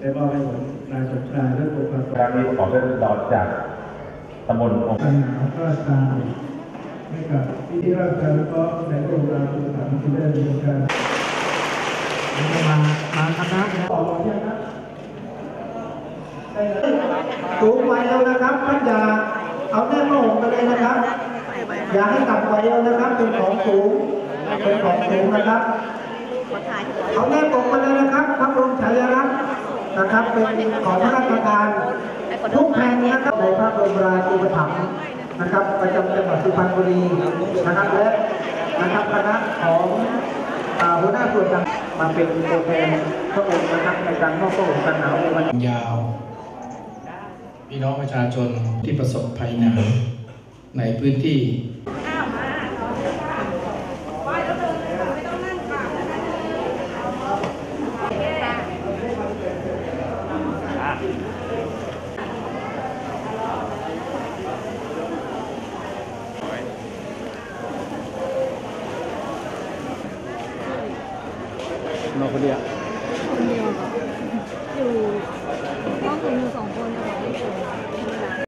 ได้มอบให้ผมนายสมชายและตัวประกอบการนี้ขอเป็นดอนจากตำบลองค์การหนาวพระราชทานให้กับพี่ที่ราชการแล้วก็ในโรงงานสถานที่ได้ดำเนินการมาคณะต่อมาเนี่ยครับสูงไว้แล้วนะครับท่านอย่าเอาแน่โมงกันเลยนะครับ อย่าให้กลับไว้แล้วนะครับเป็นของสูงนะครับเอาแน่ปกมาเลยนะครับพระบรมฉายาลักษณ์นะครับเป็นของพระราชทานทุกแห่งนะครับในพระบรมราชูปถัมภ์นะครับประจำจังหวัดสุพรรณบุรีนะครับและนะครับคณะของหัวหน้าส่วนต่างมาเป็นตัวแทนพระองค์นะครับในการมอบพระองค์กันหนาวในวันยาวพี่น้องประชาชนที่ประสบภัยหนาวในพื้นที่เราคนเดียวอยู่ห้องผมอยู่2 คนนะคะ